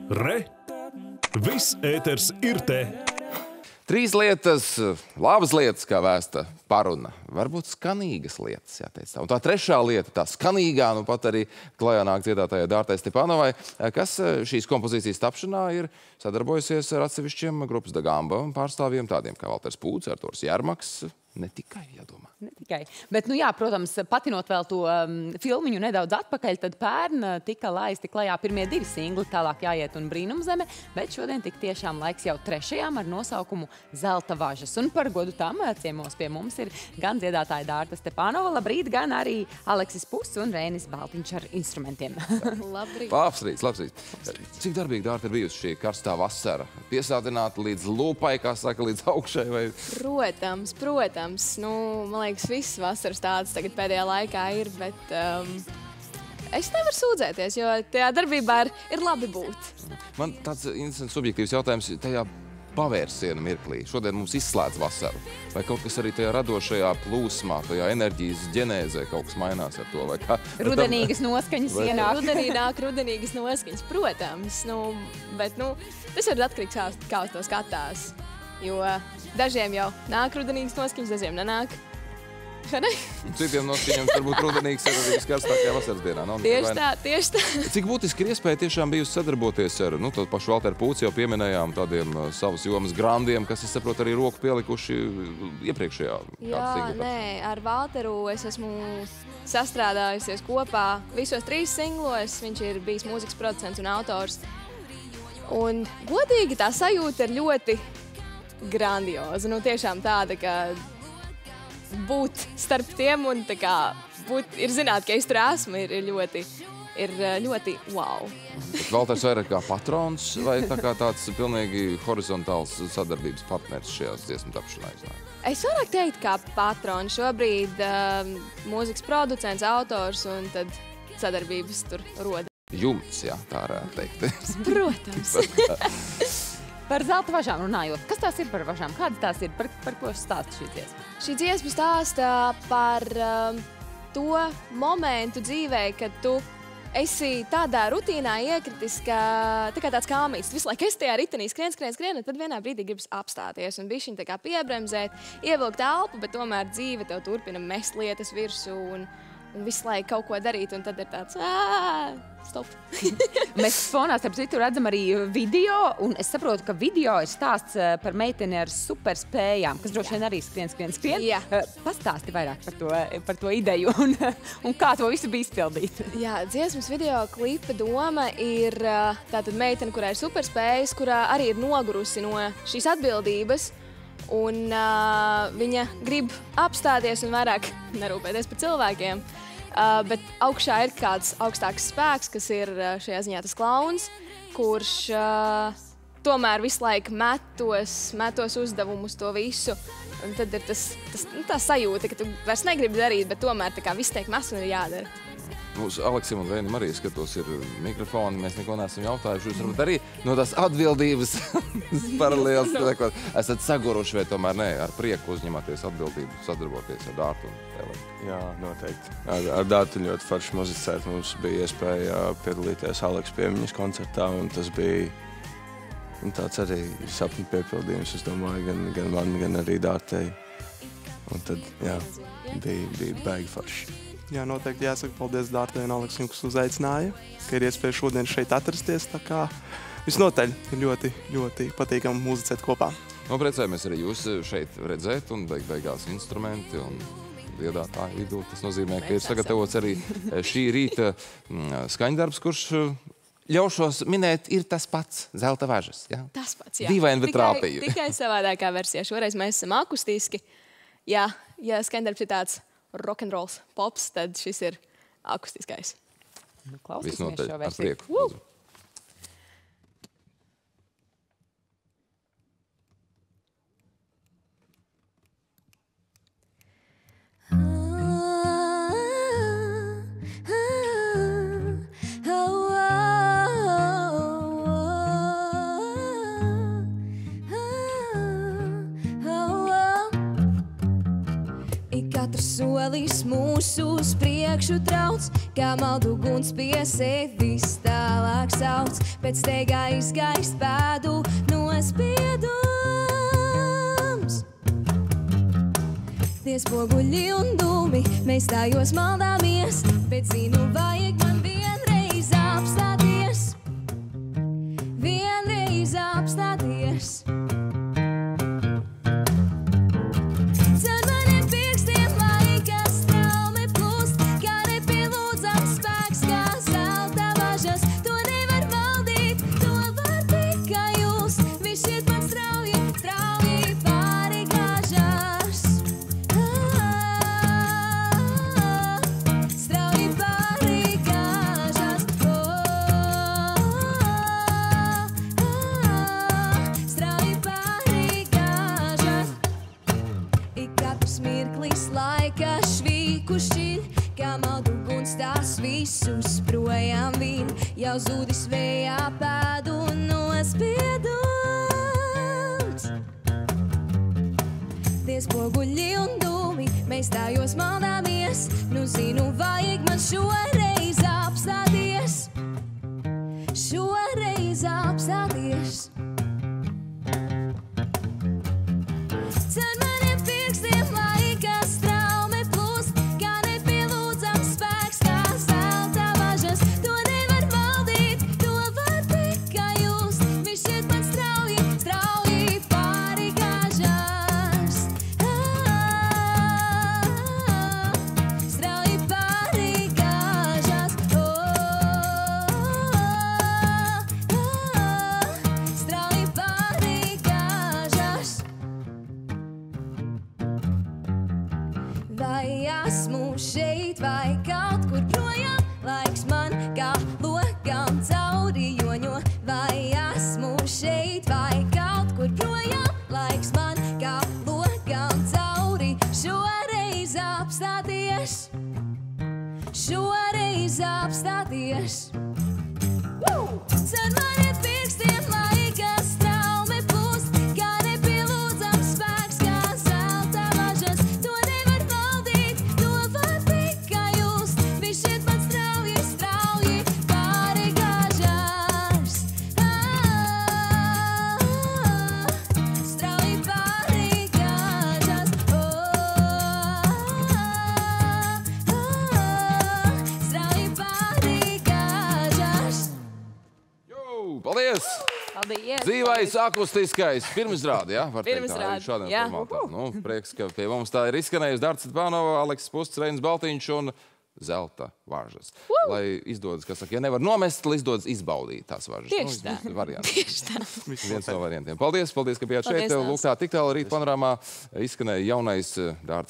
Re! Viss ēters ir te! 3 lietas, labas lietas, kā vēsta paruna. Varbūt skanīgas lietas, jāteic tā. Un tā 3. lieta, tā skanīgā, nu pat arī klajā nāk dziedātājai Dārtai Stepanovai, kas šīs kompozīcijas tapšanā ir sadarbojusies ar atsevišķiem grupas Da Gamba pārstāvjiem, tādiem kā Valters Pūts, Arturs Jermaks. Ne tikai, jādomā. Ne tikai. Bet, nu jā, protams, patinot vēl to filmiņu nedaudz atpakaļ, tad pērn tika laisti klajā pirmie 2 singli, Tālāk jāiet un Brīnumzeme, bet šodien tik tiešām laiks jau 3. ar nosaukumu Zelta važas. Un par godu tam ciemos pie mums ir gan dziedātāja Dārta Stepanova, labrīt, gan arī Aleksis Puss un Rēnis Baltiņš ar instrumentiem. Labrīt. Labs rīts. Cik darbīgi, Dārta, ir bijusi šī karstā vasara? Piesātināta līdz lūpai, kā saka, līdz augšai? Vai... Protams. Nu, man liekas, viss vasaras tāds tagad pēdējā laikā ir, bet es nevaru sūdzēties, jo tajā darbībā ir labi būt. Man tāds interesants subjektīvs jautājums tajā pavērsiena mirklī. Šodien mums izslēdz vasaru. Vai kaut kas arī tajā radošajā plūsmā, tajā enerģijas ģenēzē kaut kas mainās ar to? Vai kā? Rudenīgas noskaņas ienāk. Rudenīgas noskaņas, protams. Bet tas ir atkarīgs, kā uz to skatās. Jo dažiem jau nāk rudenīgas noskaņas, dažiem nenāk. Citiem noskaņiem varbūt rudenīgs ir arī skarstākajā vasaras dienā. Tieši tā. Cik būtiski ir iespēja tiešām bijusi sadarboties ar, to pašu Valteru Pūci jau pieminējām, tādiem savas jomas grandiem, kas, es saprotu, arī roku pielikuši iepriekšējā Jā, nē, ar Valteru es esmu sastrādājusies kopā visos 3 singlos. Viņš ir bijis mūzikas producents un autors. Un godīgi tā sajūta ir ļoti grandioza. Tiešām tāda, ka būt starp tiem un ir zināt, ka es tur esmu, ir ļoti wow. Bet Valters vairāk kā patrons vai tāds pilnīgi horizontāls sadarbības partners šajās dziesmu tapšanā? Es vairāk teiktu kā patrons. Šobrīd mūzikas producents, autors un tad sadarbības tur roda. Jumts, jā, tā varētu teikt. Protams. Par zelta važām runājot. Kas tās ir par važām? Kādas tās ir? Par ko stāsta šī dziesma? Šī dziesma stāsta par to momentu dzīvē, kad tu esi tādā rutīnā iekritis, ka tāds kāmīts. Visu laiku esi tajā ritenī skrien, un tad vienā brīdī gribas apstāties un bišķiņ piebremzēt, ievilkt elpu, bet tomēr dzīve tev turpina mest lietas virsū un visu laiku kaut ko darīt, un tad ir tāds stop. Mēs fonā, starp citu, redzam arī video, un es saprotu, ka video ir stāsts par meiteni ar superspējām, kas droši vien arī skrien. Jā. Pastāsti vairāk par to ideju un kā to visu bija izpildīt. Jā, dziesmas video klipa doma ir tātad meitene, kurā ir superspējas, kurā arī ir nogurusi no šīs atbildības, un viņa grib apstāties un vairāk nerūpēties par cilvēkiem. Bet augšā ir kāds augstāks spēks, kas ir šajā ziņā tas klauns, kurš tomēr visu laiku metos uzdevumus to visu. Un tad ir tā sajūta, ka tu vairs negribi darīt, bet tomēr viss tiek mests un ir jādara. Uz Aleksim un Rēnim arī skatos ir mikrofoni, mēs neko neesam jautājuši. Jūs varbūt arī no tās atbildības paralēlas esat saguruši, vai tomēr ne, ar prieku uzņematies atbildību, sadarboties ar Dārtu un Tēlēm? Jā, noteikti. Ar Dārtu ļoti forši muzicēt. Mums bija iespēja piedalīties Aleks piemiņas koncertā, un tas bija tāds arī sapņu piepildījums, es domāju, gan man, gan arī Dārtei. Un tad, jā, bija baigi forši. Jā, noteikti jāsaka paldies Dārtai un Aleksim, kas uzaicināja, ka ir iespēja šodien šeit atrasties. Tā kā visnotaļ ir ļoti, ļoti patīkami muzicēt kopā. Priecājamies arī jūs šeit redzēt un beigās instrumenti un dziedātāju vidū. Tas nozīmē, ka ir sagatavots arī šī rīta skaņdarbs, kurš ļaušos minēt, ir tas pats Zelta važas. Jā? Tas pats, jā. Dīvaini, bet trāpīju. Tikai savādākā versijā. Šoreiz mēs esam akustiski. Jā, ja skaņdarbs ir tāds rock'n'rolls pops, tad šis ir akustiskais. Klausīsimies šo versiju. Ar prieku. Katrs solis mūsu uz priekšu trauc, kā maldu guns pie sevis tālāk sauc, pēc steigā izgaist pēdu nospiedums. Tie spoguļi un dūmi, mēs tājos maldāmies, bet zinu, vajag man vienreiz apstāties. Vienreiz apstāties. Caur maniem pirkstiem laika straume plūst, kā nepielūdzams spēks, kā zelta važas. To nevar valdīt, to var tikai jūs. Viss šiet man strauji, strauji pāri gāžas. Strauji pāri gāžas. Strauji pāri gāžas. Ik katrs mirklis laika švīku šķiļ, kā maldu guns tās visus projām vīn, jau zudis vējā pēdu nospiedums. Tie spoguļi un dūmi, mēs tājos maldāmies, nu zinu, vajag man šoreiz apstāties. Šoreiz apstāties. Caur maniem pirkstiem laika straume plūst, kā nepielūdzams spēks, kā zelta važas. To nevar valdīt, to var tikai jūs. Viss šiet man strauji, strauji pāri gāžas. Strauji pāri gāžas. Strauji pāri gāžas. Vai esmu šeit, vai kaut kur projām, laiks man kā lokam cauri joņo. Vai esmu šeit, vai kaut kur projām, laiks man kā lokam cauri. Šoreiz apstāties, šoreiz apstāties. Caur maniem pirkstiem laika straume plūst, kā nepielūdzams spēks, kā zelta važas. To nevar valdīt, to var tikai jūs. Viss šiet man strauji, strauji pāri gāžas. Strauji pāri gāžas. Strauji pāri gāžas. Paldies! Paldies! Dzīvais, akustiskais pirmizrāde, jā? Var teikt tā, Pirmizrāde, šādiem jā. formātā. Nu, prieks, ka pie mums tā ir izskanējusi Dārta Stepanova, Aleksis Pusts, Reinis Baltiņš un zelta varžas. Lai izdodas, kas saka, ja nevar nomest, lai izdodas izbaudīt tās varžas. Tieši tā. Varianti. Tieši tā. Viens no variantiem. Paldies, paldies, ka bijāt šeit. Paldies, Lūk, tā tik tālu rīt panorāmā izskanēja jaunais Dārta